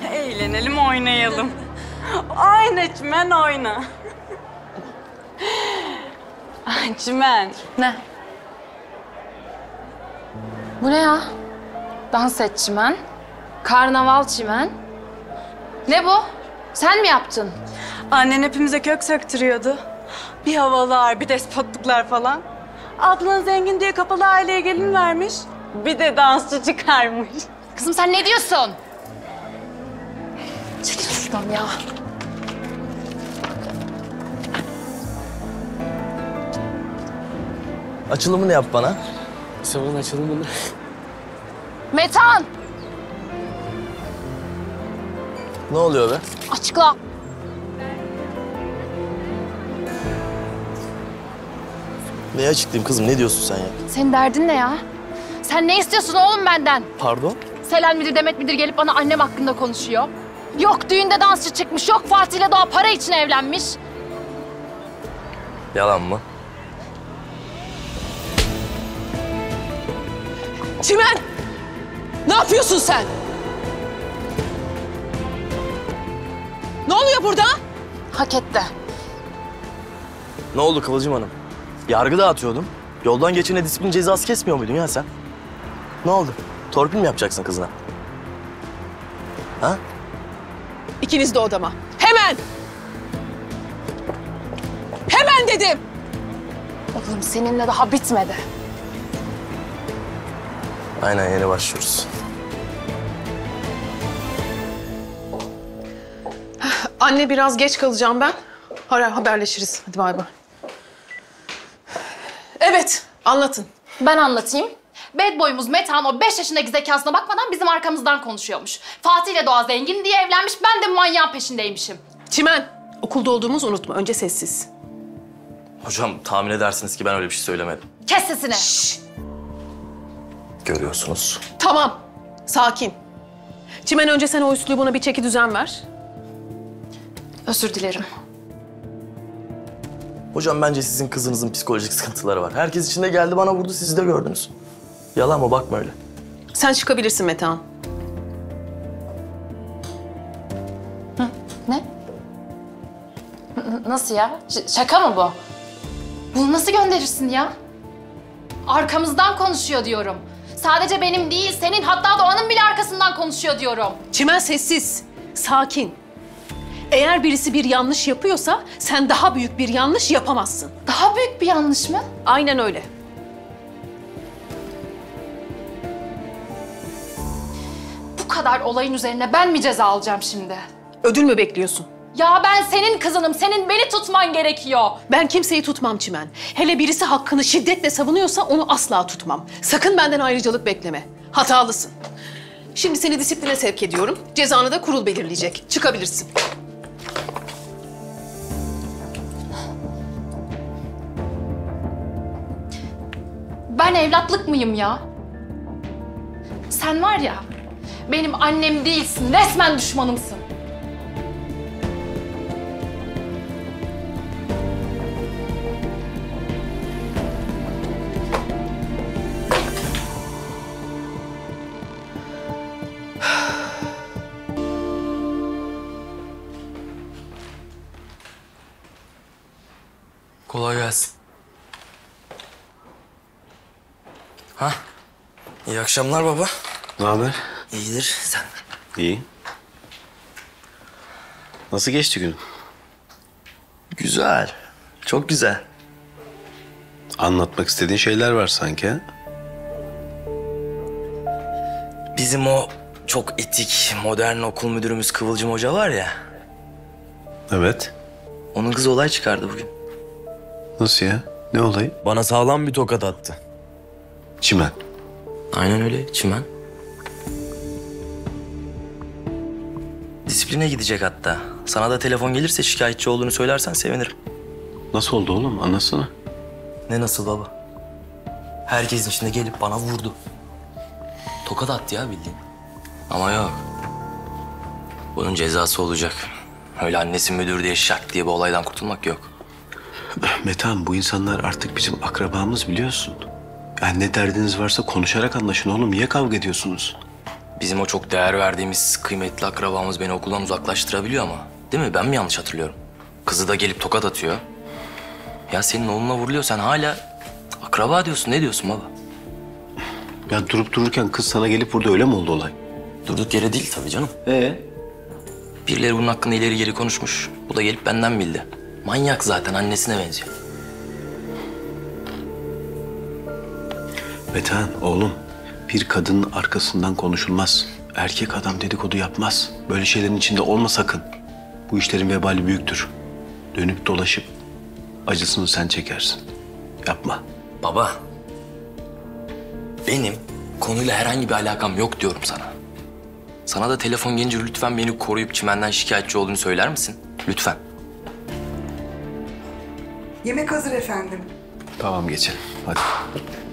Eğlenelim, oynayalım. Oyna Çimen, oyna. Ay Çimen. Ne? Bu ne ya? Dans et çimen. Karnaval çimen. Ne bu? Sen mi yaptın? Annen hepimize kök söktürüyordu. Bir havalar, bir despotluklar falan. Ablan zengin diye kapalı aileye gelin vermiş. Bir de dansçı çıkarmış. Kızım sen ne diyorsun? Çekil şuradan ya. Açılımını yap bana. Salon açılımını. Metan! Ne oluyor be? Açıkla. Neyi açıklayayım kızım? Ne diyorsun sen ya? Senin derdin ne ya? Sen ne istiyorsun oğlum benden? Pardon? Selen midir Demet midir gelip bana annem hakkında konuşuyor. Yok düğünde dansçı çıkmış, yok Fatih'le Doğa para için evlenmiş. Yalan mı? Çimen! Ne yapıyorsun sen? Ne oluyor burada? Hak etti. Ne oldu Kıvılcım Hanım? Yargı dağıtıyordum. Yoldan geçene disiplin cezası kesmiyor muydun ya sen? Ne oldu? Torpil mi yapacaksın kızına? Ha? İkiniz de odama. Hemen! Hemen dedim! Oğlum seninle daha bitmedi. Aynen yeni başlıyoruz. Anne biraz geç kalacağım ben. Haberleşiriz. Hadi bay bay. Evet, anlatın. Ben anlatayım. Bad boy'umuz Metehan o 5 yaşındaki zekasına bakmadan bizim arkamızdan konuşuyormuş. Fatih ile Doğa zengin diye evlenmiş, ben de manyağın peşindeymişim. Çimen, okulda olduğumuzu unutma. Önce sessiz. Hocam tahmin edersiniz ki ben öyle bir şey söylemedim. Kes sesini. Görüyorsunuz. Tamam, sakin. Çimen önce sen o üslubuna bir çeki düzen ver. Özür dilerim. Hocam bence sizin kızınızın psikolojik sıkıntıları var. Herkes içinde geldi bana vurdu, siz de gördünüz. Yalan mı? Bakma öyle. Sen çıkabilirsin Metehan. Ne? Nasıl ya? Şaka mı bu? Bunu nasıl gönderirsin ya? Arkamızdan konuşuyor diyorum. Sadece benim değil, senin hatta Doğan'ın bile arkasından konuşuyor diyorum. Çimen sessiz, sakin. Eğer birisi bir yanlış yapıyorsa sen daha büyük bir yanlış yapamazsın. Daha büyük bir yanlış mı? Aynen öyle. Bu kadar olayın üzerine ben mi ceza alacağım şimdi? Ödül mü bekliyorsun? Ya ben senin kızınım, senin beni tutman gerekiyor. Ben kimseyi tutmam Çimen. Hele birisi hakkını şiddetle savunuyorsa onu asla tutmam. Sakın benden ayrıcalık bekleme. Hatalısın. Şimdi seni disipline sevk ediyorum. Cezanı da kurul belirleyecek. Çıkabilirsin. Ben evlatlık mıyım ya? Sen var ya, benim annem değilsin, resmen düşmanımsın. Kolay gelsin. Ha? İyi akşamlar baba. Ne haber? İyidir sen. İyi. Nasıl geçti günün? Güzel. Çok güzel. Anlatmak istediğin şeyler var sanki ha? Bizim o çok etik, modern okul müdürümüz Kıvılcım Hoca var ya. Evet. Onun kızı olay çıkardı bugün. Nasıl ya? Ne olayı? Bana sağlam bir tokat attı. Çimen. Aynen öyle, çimen. Disipline gidecek hatta. Sana da telefon gelirse şikayetçi olduğunu söylersen sevinirim. Nasıl oldu oğlum? Anlatsana. Ne nasıl baba? Herkesin içinde gelip bana vurdu. Tokat attı ya bildiğin. Ama yok. Bunun cezası olacak. Öyle annesi müdür diye şak diye bir olaydan kurtulmak yok. Metehan, bu insanlar artık bizim akrabamız biliyorsun. Yani ne derdiniz varsa konuşarak anlaşın oğlum. Niye kavga ediyorsunuz? Bizim o çok değer verdiğimiz kıymetli akrabamız beni okuldan uzaklaştırabiliyor ama. Değil mi? Ben mi yanlış hatırlıyorum? Kızı da gelip tokat atıyor. Ya senin oğluna vuruluyor, sen hala akraba diyorsun. Ne diyorsun baba? Ya durup dururken kız sana gelip burada öyle mi oldu olay? Durduk yere değil tabii canım. Birileri bunun hakkında ileri geri konuşmuş. Bu da gelip benden bildi. Manyak zaten, annesine benziyor. Metehan oğlum, bir kadının arkasından konuşulmaz. Erkek adam dedikodu yapmaz. Böyle şeylerin içinde olma sakın. Bu işlerin vebali büyüktür. Dönüp dolaşıp acısını sen çekersin. Yapma. Baba, benim konuyla herhangi bir alakam yok diyorum sana. Sana da telefon gelince lütfen beni koruyup çimenden şikayetçi olduğunu söyler misin? Lütfen. Yemek hazır efendim. Tamam geçelim. Hadi.